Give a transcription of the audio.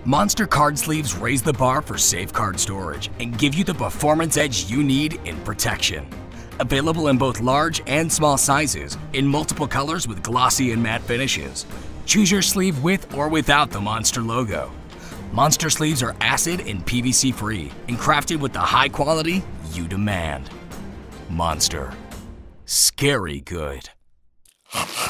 Monster card sleeves raise the bar for safe card storage and give you the performance edge you need in protection. Available in both large and small sizes, in multiple colors with glossy and matte finishes. Choose your sleeve with or without the Monster logo. Monster sleeves are acid and PVC free and crafted with the high quality you demand. Monster. Scary good.